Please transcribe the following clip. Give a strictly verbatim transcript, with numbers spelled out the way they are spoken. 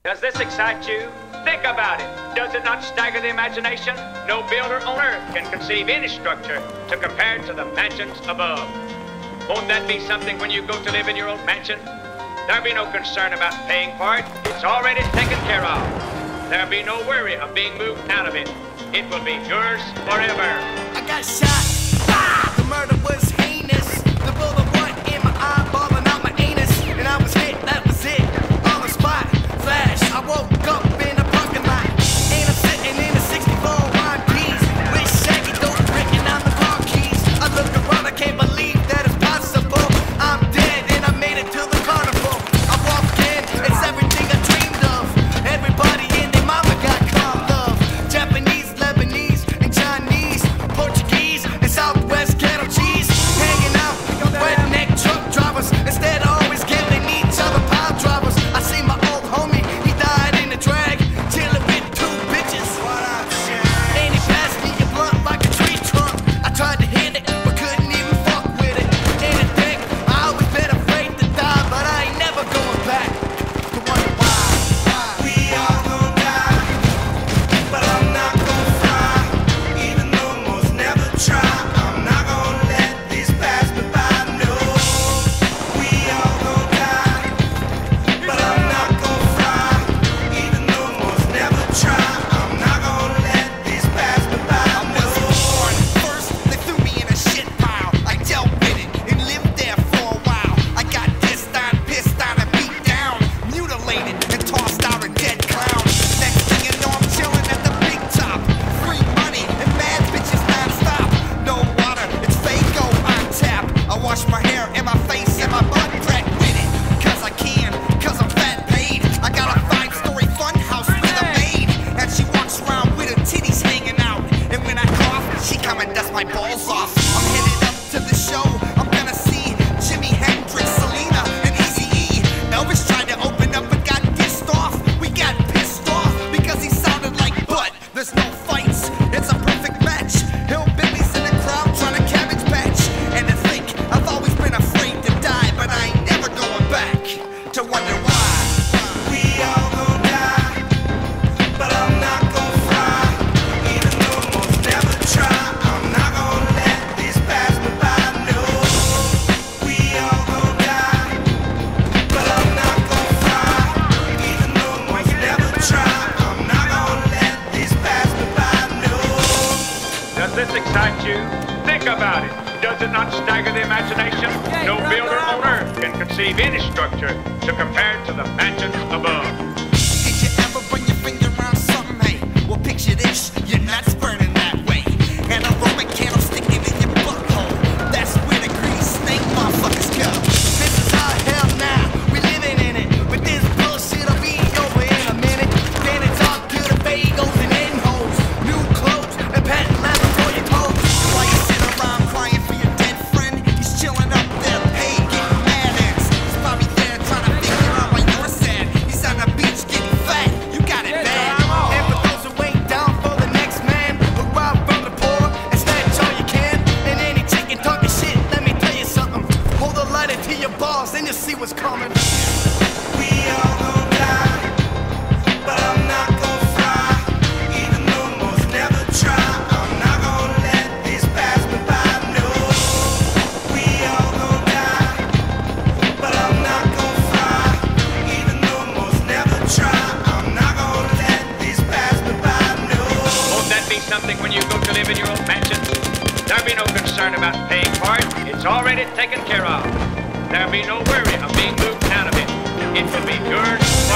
Does this excite you? Think about it. Does it not stagger the imagination? No builder on earth can conceive any structure to compare to the mansions above. Won't that be something when you go to live in your old mansion? There'll be no concern about paying for it. It's already taken care of. There'll be no worry of being moved out of it. It will be yours forever. I got shot. Ah! The murder was heinous. The bullet went in my eyeball and out my anus. And I was hit, that was it. On the spot, flash. I woke up in a parking lot. And I'm sitting in a sixty-four wine keys. With shaggy dope written on the car keys. I look around, I can't believe that it's possible. I'm dead and I made it to the carnival. I walked in, it's everything I dreamed of. Everybody in their mama got called love. Japanese, Lebanese, and Chinese, Portuguese, and Southwest cattle cheese. Hanging out, redneck truck drivers. Instead of always giving each other pile drivers. I see my old homie, he died in the drag, chilling with two bitches. And he passed me a blunt like a tree trunk. I tried to hit it, but couldn't even fuck with it. In the dick, I always been afraid to die, but I ain't never going back to wonder why. We all gon' die, but I'm not gon' fly. Even though most never try, I'm not gon' let this pass me by. No, we all gon' die, but I'm not gon' fly. Even though most never try, I'm not gon' let this pass me by. I wasn't born first, they threw me in a shit pile. I dealt with it and lived there for a while. I got dissed on, pissed on, and beat down, mutilated and tossed out a dead clown. Next thing you know, I'm chilling at the big top. Free money and mad bitches non-stop. No water, it's Fago on tap. I wash my hair and my face and my butt crack with it. Cause I can, cause I'm fat paid. I got a five-story fun house with a maid. And she walks around with her titties hanging out. And when I cough, she come and dust my balls off. I'm headed up to the show. I'm gonna see Jimi Hendrix, Selena, and Eazy-E. Elvis tried to open up but got pissed off. We got pissed off because he sounded like Butt. There's no fights, it's a perfect match. Hillbillies in the crowd trying to cabbage patch. And to think, I've always been afraid to die, but I ain't never going back to wonder why. We all gon' die, but I'm not gon' fly. Even though most never try, I'm not gon' let this pass me by. No, we all gon' die, but I'm not gon' fly. Even though most never try, I'm not gon' let this pass me by. No. Does this excite you? Think about it. Does it not stagger the imagination? No builder on earth can conceive any structure to compare to the mansions above. Did you ever bring your finger around something? Hey, well picture this, your nuts burning that way. And a Roman candle sticking in your butthole. That's where the greedy snake motherfuckers go. This is our hell now, we living in it. But this bullshit'll be over in a minute. Then it's all to the bagels and in-holes. New clothes and patent leather for your toes. While you sit around crying for your dead friend, he's chilling up there, paid, getting mad ends. He's probably there trying to figure out why you're sad. He's on the beach getting fat, you got it bad. And for those who ain't down for the next man, look out from the poor and snatch all you can. And any chicken talking shit, let me tell you something. Hold a lighter to your balls, then you'll see what's coming. We all gon' die, but I'm not gon' fly. Even though most never try, I'm not gon' let this pass me by. No, we all gon' die, but I'm not gon' fly. Even though most never try, I'm not gon' let this pass me by. No. Won't that be something when you go to live in your old mansion? There'll be no concern about paying for it. It's already taken care of. There'll be no worry of being moved out of it. It will be yours